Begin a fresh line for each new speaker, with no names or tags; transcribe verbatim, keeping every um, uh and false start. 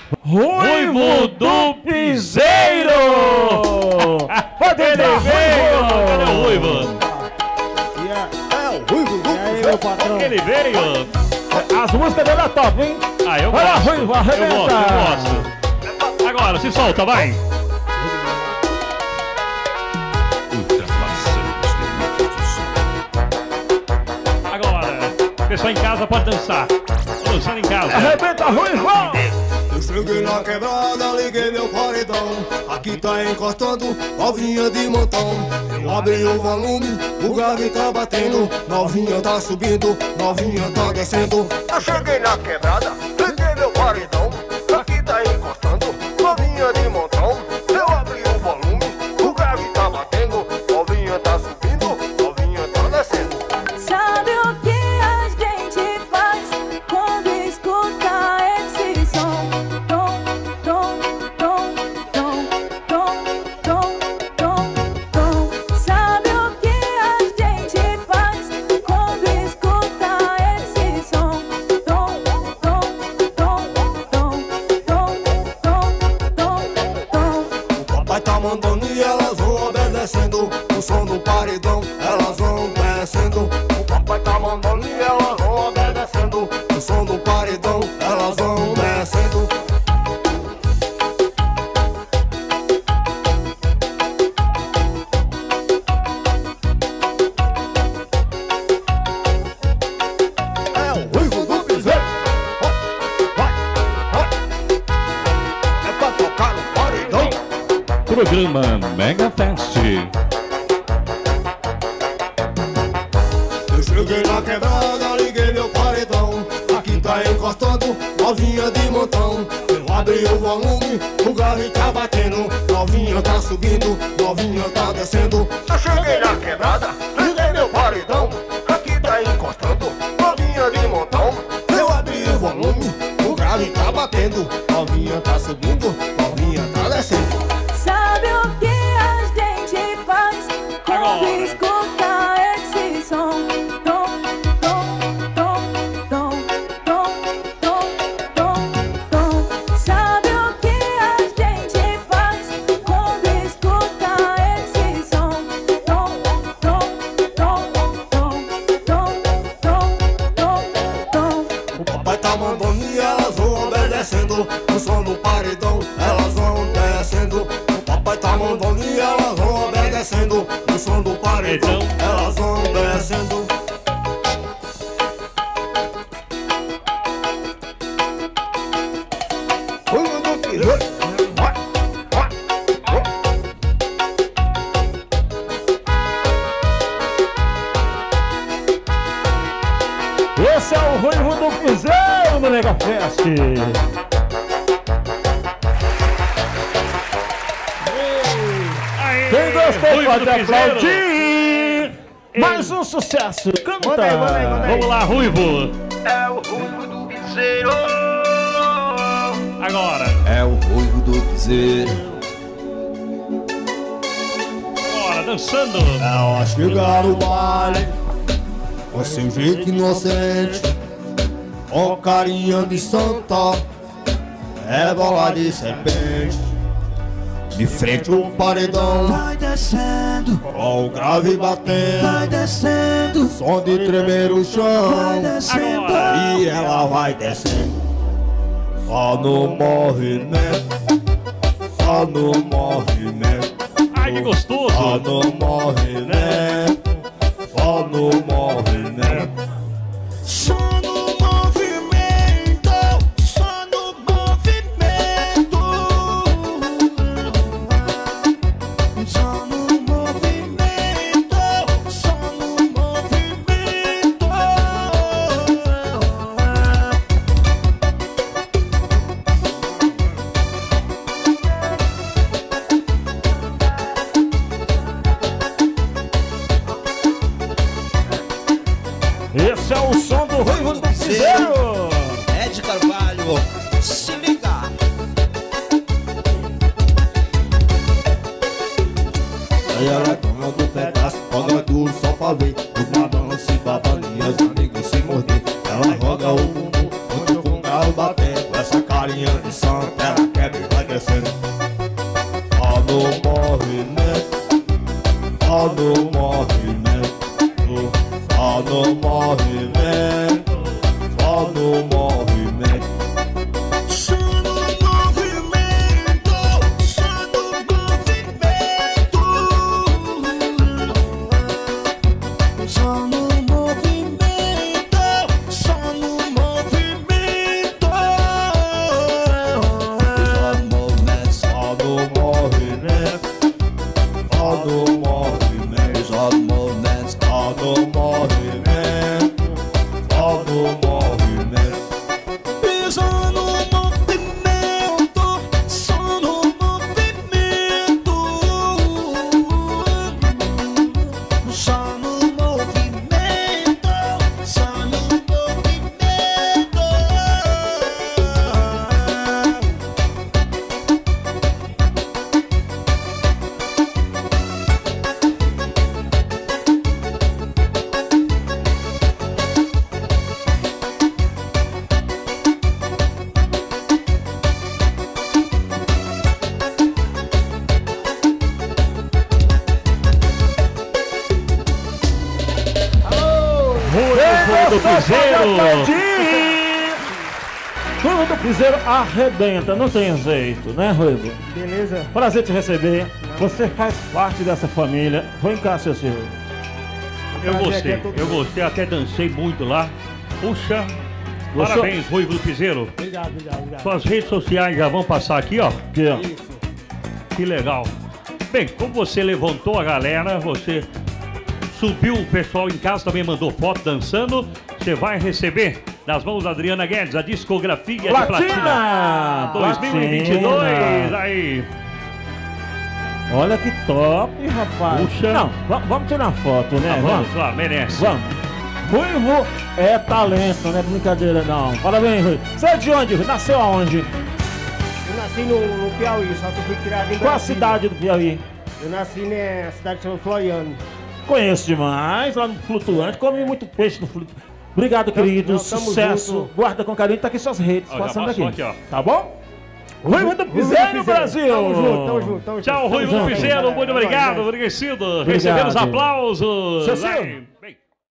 Ruivo do Piseiro! Pode entrar, Ruivo!
Cadê o Ruivo?
É o Ruivo do Piseiro, patrão.
Ele veio.
As músicas dele é top, hein?
Ah, eu
Vai lá,
gosto.
Ruivo,
Eu
arrebenta!
gosto, eu gosto. Agora, se solta, vai. Agora, pessoal em casa pode dançar. Tô dançando em casa.
Arrebenta, Ruivo!
Eu cheguei na quebrada, liguei meu paredão. Aqui tá encostando, novinha de montão. Eu abri o volume, o grave tá batendo. Novinha tá subindo, novinha tá descendo. Eu cheguei na quebrada, liguei meu paredão. Aqui tá encostando, novinha de montão. Eu abri o volume, o grave tá batendo. Novinha tá subindo, novinha tá descendo.
Sabe o que a gente faz quando escuta esse som? Tom, tom, tom, tom, tom, tom, tom, tom. Sabe o que a gente faz quando escuta esse som? Tom, tom, tom, tom, tom, tom, tom, tom.
O papai tá mandando e elas vão obedecendo. O som do paredão, elas vão descendo. O papai tá mandando e elas vão obedecendo. O som do paredão, elas vão descendo. É o Ruivo do Piseiro. Vai, vai, vai. É pra tocar no paredão.
Programa Mega Fest.
Eu cheguei na quebrada, liguei meu paredão. Aqui tá encostando, novinha de montão. Eu abri o volume, o grave tá batendo. Novinha tá subindo, novinha tá descendo. Eu cheguei na quebrada, liguei meu paredão. Aqui tá encostando, novinha de montão. Eu abri o volume, o grave tá batendo. Novinha tá subindo, novinha tá descendo.
Sabe o que a gente faz quando
Agora.
escuta esse som? Tom, tom, tom, tom, tom, tom, tom, tom. Sabe o que a gente faz quando escuta esse som? Tom, tom, tom, tom, tom, tom, tom, tom.
O papai tá mandando e elas vão obedecendo. O som do paredão, elas vão descendo. O papai tá mandando e elas vão obedecendo. O som do paredão, elas vão descendo. Ruivo do Piseiro. Vai, vai, vai.
Esse é o Ruivo do Piseiro no Mega Fest!
Aê,
Quem gostou
Ruivo
pode
do Piseiro.
aplaudir! Mais um sucesso! Canta!
Manda aí, manda aí, manda aí.
Vamos lá, Ruivo.
É o Ruivo do Piseiro.
Agora,
É o Ruivo do Piseiro.
agora, dançando.
Ela chega no baile com seu jeito inocente, com carinha de santa, é bola de serpente. De frente o paredão
Vai descendo,
com o grave batendo,
vai descendo,
som de tremer o
vai
chão.
descendo.
E ela vai descendo, só no movimento, só no movimento,
Ai, que
só
gostoso.
no movimento, só no movimento.
Só no movimento, só no movimento. Só no movimento, só no movimento.
ela quebra e vai descendo. Ó no movimento, ó no movimento, ó no movimento, ó no movimento.
Só no movimento, só no movimento, só no movimento, só no movimento.
Só no movimento, só no movimento, só no movimento, só no movimento, só no movimento.
Pisa no movimento, só no movimento, só no movimento, só no movimento.
Ruivo do Piseiro.
Ruivo do Piseiro arrebenta, não tem jeito, né, Ruivo?
Beleza?
Prazer te receber. Você faz parte dessa família. Vem cá, seu senhor.
Eu
Prazer
gostei,
aqui é todo
eu
mundo.
gostei, até dancei muito lá. Puxa,
Gostou?
parabéns, Ruivo do Piseiro.
Obrigado, obrigado, obrigado.
Suas redes sociais já vão passar aqui, ó.
Aqui, ó.
Isso.
Que legal. Bem, como você levantou a galera, você subiu o pessoal em casa, também mandou foto dançando. Você vai receber nas mãos da Adriana Guedes a discografia de Platina
Platina!
dois mil e vinte e dois.
Platina.
Aí,
Olha que top, rapaz.
Puxa.
Não, va- vamos tirar foto, né?
ah, vamos lá, merece.
Vamos. Ruivo é talento, não é brincadeira, não. Parabéns, Ruivo. Você é de onde? Ruivo? Nasceu aonde?
Eu nasci no, no Piauí, só que eu fui criado em
Qual a
Brasília.
cidade do Piauí?
Eu nasci na cidade que chama Floriano.
Conheço demais, lá no Flutuante. Comi muito peixe no Flutuante. Obrigado, querido.
nós tamo
Sucesso.
junto.
Guarda com carinho. Tá aqui suas redes.
Ó, já
Passando
passou
aqui.
aqui, ó.
Tá bom? Ruivo do
Ruivo do
Piseiro,
Piseiro.
Brasil.
Tamo junto, tamo junto, tamo junto.
Tchau,
Tamo
Ruivo do
junto.
Piseiro, muito
É nóis,
obrigado,
é nóis.
agradecido.
Obrigado.
Recebemos aplausos.
Cecil.
Aí, bem.